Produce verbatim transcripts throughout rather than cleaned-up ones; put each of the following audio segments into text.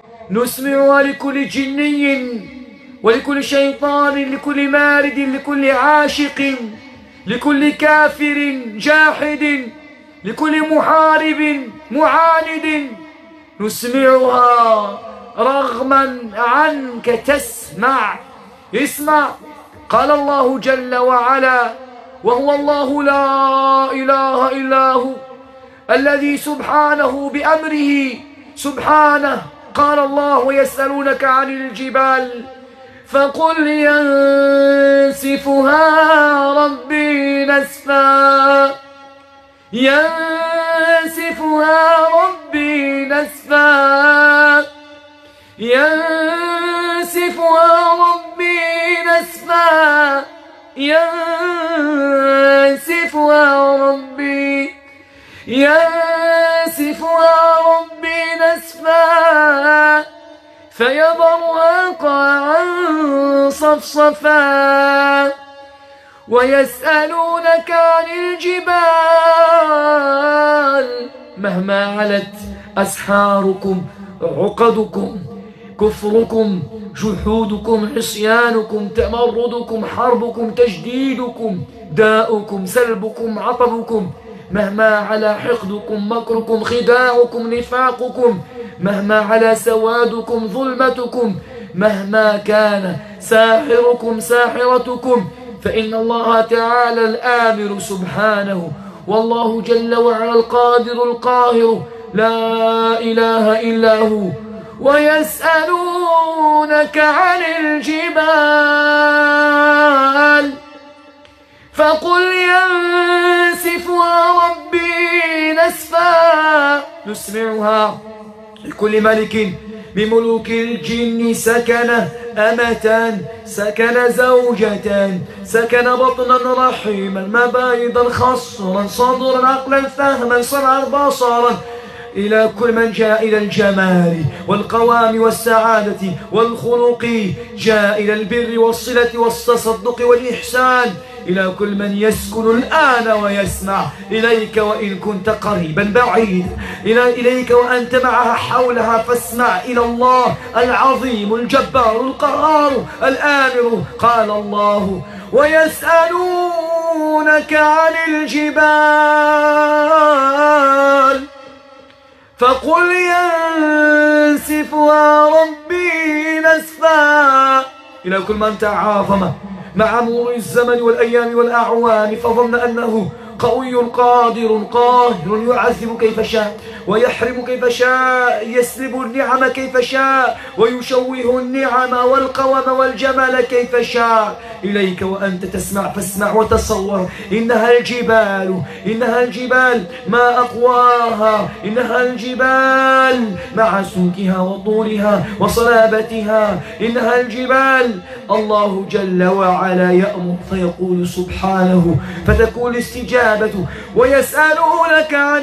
نسمعها لكل جني ولكل شيطان، لكل مارد، لكل عاشق، لكل كافر جاحد، لكل محارب معاند. نسمعها رغما عنك تسمع. اسمع، قال الله جل وعلا: وهو الله لا إله إلا هو الذي سبحانه بأمره سبحانه. قال الله: ويسألونك عن الجبال فقل ينسفها ربي نسفا، ينسفها ربي نسفا، ينسفها ربي نسفا، ينسفها ربي ينسفها ربي نسفا فيذرها قاعا صفصفا. ويسألونك عن الجبال مهما علت أسحاركم عقدكم كفركم جحودكم عصيانكم تمردكم حربكم تجديدكم داؤكم سلبكم عطبكم، مهما على حقدكم مكركم خداعكم نفاقكم، مهما على سوادكم ظلمتكم، مهما كان ساحركم ساحرتكم، فإن الله تعالى الآمر سبحانه، والله جل وعلا القادر القاهر لا إله إلا هو. ويسألونك عن الجبال فقل ينسفها ربي نسفا. نسمعها لكل ملك من ملوك الجن سكن أمة، سكن زوجة، سكن بطنا رحيما مبايضا خصرا صدرا عقلا فهما سمعا بصرا، إلى كل من جاء إلى الجمال والقوام والسعادة والخلق، جاء إلى البر والصلة والتصدق والإحسان، إلى كل من يسكن الآن ويسمع إليك وإن كنت قريبا بعيد، إلى إليك وأنت معها حولها، فاسمع إلى الله العظيم الجبار القهار الآمر. قال الله: ويسألونك عن الجبال فقل ينسفها ربي نسفا، إلى كل من تعاظم مع مرور الزمن والأيام والأعوام فظن أنه قوي قادر قاهر يعذب كيف شاء ويحرم كيف شاء، يسلب النعم كيف شاء ويشوه النعم والقوم والجمال كيف شاء. إليك وأنت تسمع فاسمع وتصور، إنها الجبال إنها الجبال ما أقواها، إنها الجبال مع سمكها وطولها وصلابتها، إنها الجبال. الله جل وعلا يأمر فيقول سبحانه فتكون الاستجابة. ويسألونك عن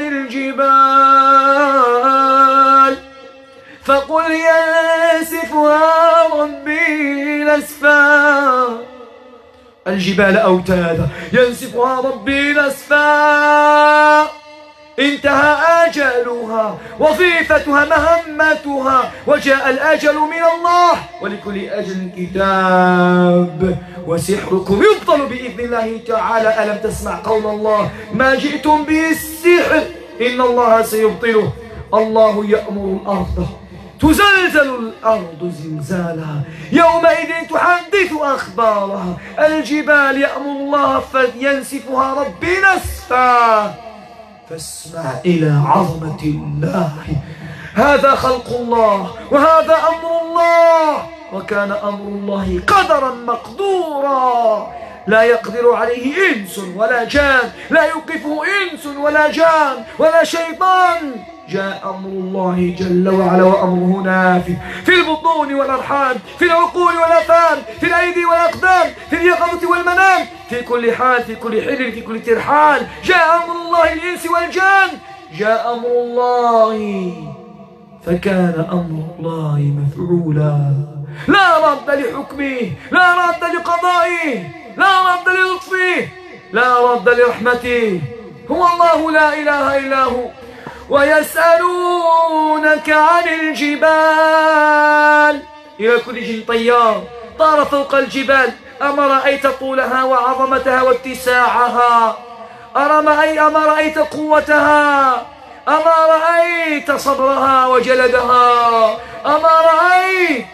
الجبال فقل ينسفها ربي نسفا. الجبال أوتادا ينسفها ربي نسفا، انتهى أجلها وظيفتها مهمتها وجاء الأجل من الله، ولكل أجل كتاب، وسحركم يبطل بإذن الله تعالى. ألم تسمع قول الله: ما جئتم به السحر إن الله سيبطله. الله يأمر الأرض تزلزل الأرض زلزالها يومئذ تحدث أخبارها. الجبال يأمر الله فينسفها ربي نسفا. فاسمع إلى عظمة الله. هذا خلق الله وهذا أمر الله، وكان أمر الله قدرا مقدورا لا يقدر عليه إنس ولا جان، لا يوقفه إنس ولا جان ولا شيطان. جاء أمر الله جل وعلا وأمره نافذ في البطون والأرحام، في العقول والأفهام، في الأيدي والأقدام، في اليقظة والمنام، في كل حال، في كل حل، في كل ترحال. جاء أمر الله الإنس والجان، جاء أمر الله فكان أمر الله مفعولا. لا رد لحكمه، لا رد لقضائه، لا رد للطفه، لا رد لرحمته. هو الله لا إله إلا هو، ويسألونك عن الجبال. إلى كل جن طيار طار فوق الجبال، أما رأيت طولها وعظمتها واتساعها؟ أرم أي أما رأيت قوتها؟ أما رأيت صبرها وجلدها؟ أما رأيت؟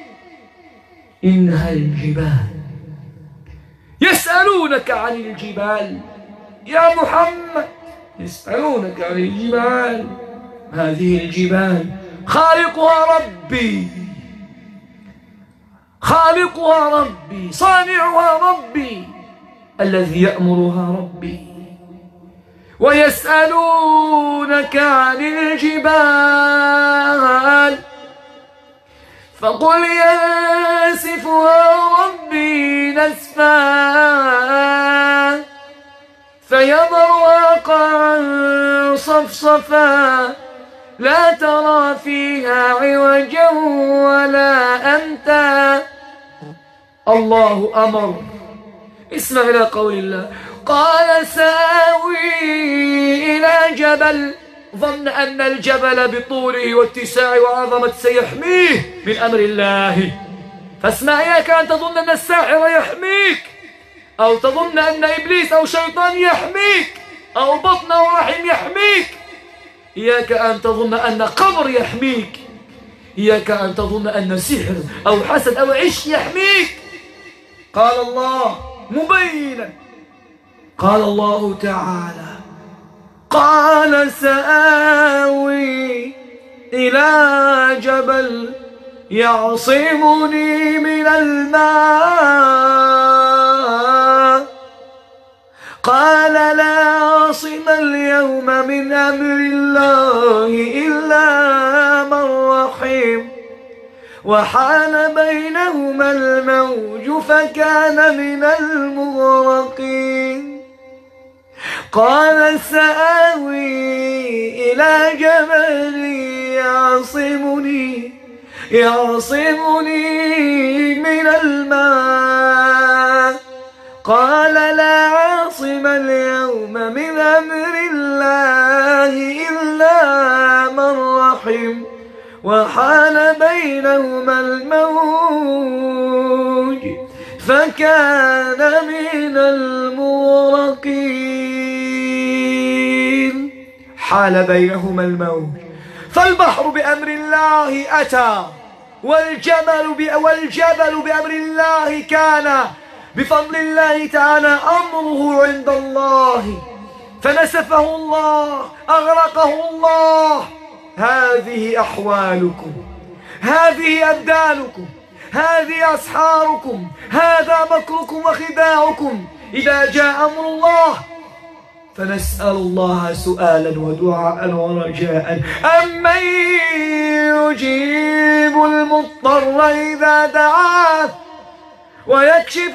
إنها الجبال. يسألونك عن الجبال يا محمد، يسألونك عن الجبال. هذه الجبال خالقها ربي، خالقها ربي، صانعها ربي، الذي يأمرها ربي. ويسألونك عن الجبال فقل ينسفها ربي نسفا فيذرها قاعا صفصفا لا ترى فيها عوجا ولا أمتا. الله أمر. اسمع إلى قول الله: قال سآوي إلى جبل. ظن أن الجبل بطوله واتساعه وعظمة سيحميه من أمر الله. فاسمع، إياك أن تظن أن الساحر يحميك، أو تظن أن إبليس أو شيطان يحميك، أو بطن أو رحم يحميك. إياك أن تظن أن قبر يحميك، إياك أن تظن أن سحر أو حسد أو عش يحميك. قال الله مبينا، قال الله تعالى: قال سآوي إلى جبل يعصمني من الماء قال لا عاصم اليوم من أمر الله إلا من رحم وحال بينهما الموج فكان من المغرقين. قال سآوي إلى جبل يعصمني يعصمني من الماء قال لا عاصم اليوم من أمر الله إلا من رحم وحال بينهما الموج فكان من المغرقين. حال بينهما الموج، فالبحر بأمر الله أتى، والجبل والجبل بأمر الله كان، بفضل الله تعالى أمره عند الله، فنسفه الله، أغرقه الله. هذه أحوالكم، هذه أبدانكم، هذه أسحاركم، هذا مكركم وخداعكم إذا جاء أمر الله. فنسأل الله سؤالا ودعاء ورجاء: أمن يجيب المضطر إذا دعاه ويكشف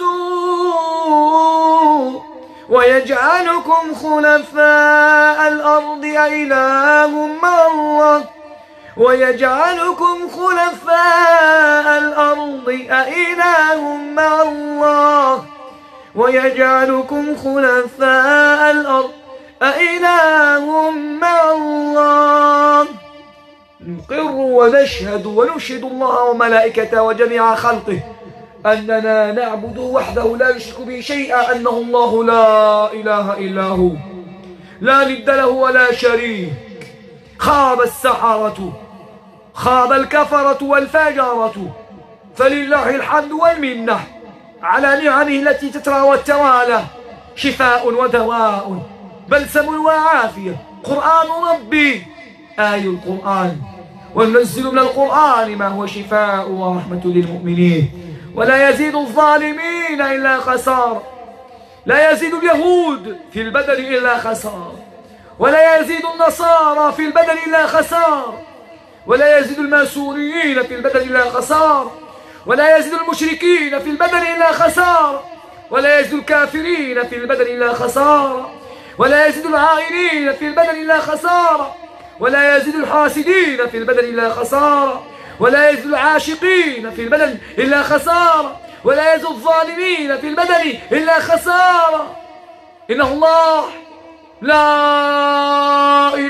السوء ويجعلكم خلفاء الأرض أإله مع الله ويجعلكم خلفاء الأرض أإله مع الله ويجعلكم خلفاء الأرض أإله مع الله. نقر ونشهد ونشهد الله وملائكته وجميع خلقه أننا نعبده وحده لا نشرك به شيئا، أنه الله لا إله إلا هو، لا ند له ولا شريك. خاب السحرة، خاب الكفرة والفجرة، فلله الحمد والمنة على نعمه التي تترى وتوالى. شفاء ودواء، بلسم وعافية، قرآن ربي، آي القرآن، وننزل من القرآن ما هو شفاء ورحمة للمؤمنين، ولا يزيد الظالمين إلا خسارة. لا يزيد اليهود في البدن إلا خسارة، ولا يزيد النصارى في البدن إلا خسارة، ولا يزيد الماسونيين في البدن إلا خسارة، ولا يزيد المشركين في البدن إلا خسارة، ولا يزيد الكافرين في البدن إلا خسارة، ولا يزيد العائلين في البدن إلا خسارة، ولا يزيد الحاسدين في البدن إلا خسارة، ولا يزيد العاشقين في البدن إلا خسارة، ولا يزيد الظالمين في البدن إلا خسارة. إنه الله لا إله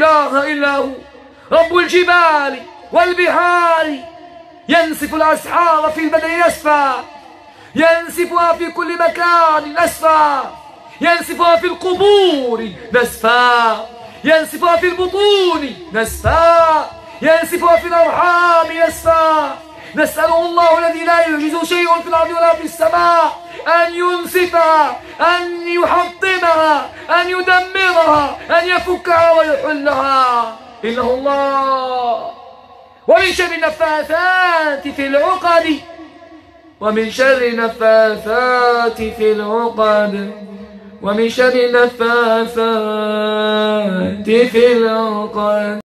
إله إلا هو رب الجبال والبحار ينسف الأسحار في البدن نسفا، ينسفها في كل مكان نسفا، ينسفها في القبور نسفا، ينسفها في البطون نسفا، ينسفها في الأرحام نسفا. نسأله الله الذي لا يعجز شيء في الأرض ولا في السماء أن ينسفها، أن يحطمها، أن يدمرها، أن يفكها ويحلها، إنه الله. ومن شر النفاثات في العقد، ومن شر النفاثات في العقد، ومن شر النفاثات في العقد.